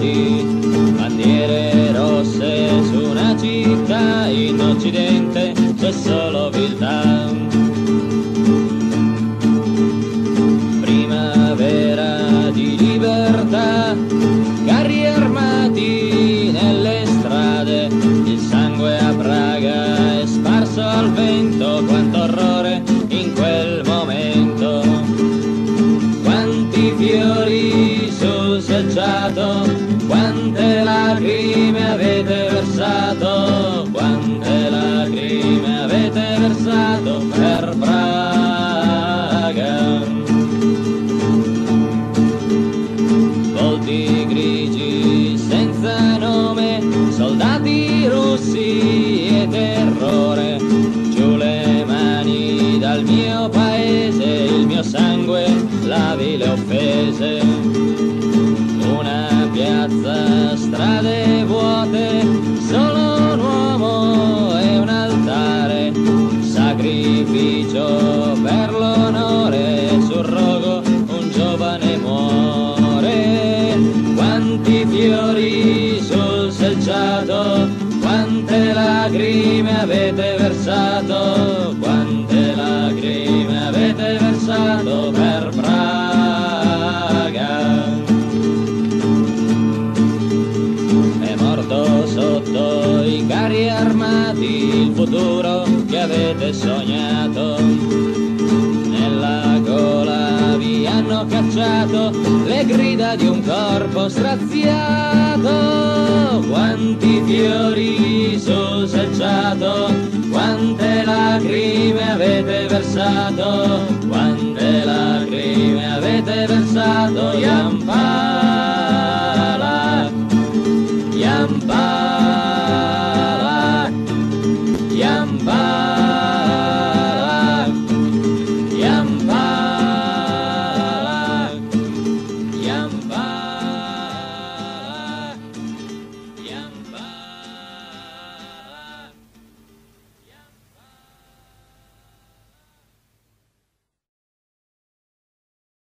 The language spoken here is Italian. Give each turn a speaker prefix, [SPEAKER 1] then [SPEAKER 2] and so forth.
[SPEAKER 1] grigi, bandiere rosse su una città, in Occidente c'è solo viltà. Primavera di libertà, carri armati nelle strade, il sangue a Praga è sparso al vento, quanto orrore in quel momento. Quanti fiori sul selciato, quante lacrime avete versato, quante lacrime avete versato per Praga. Volti grigi senza nome, soldati russi e terrore, giù le mani dal mio paese, il mio sangue lavi le offese. Una piazza, strade vuote, solo un uomo e un altare, sacrificio per l'onore, sul rogo un giovane muore. Quanti fiori sul selciato, quante lacrime avete versato, quante lacrime avete versato per Praga. È morto sotto i carri armati il futuro che avete sognato, nella gola vi hanno cacciato le grida di un corpo straziato. Quanti fiori sul selciato, quante lacrime avete versato, quante lacrime avete versato, Jan Paolo.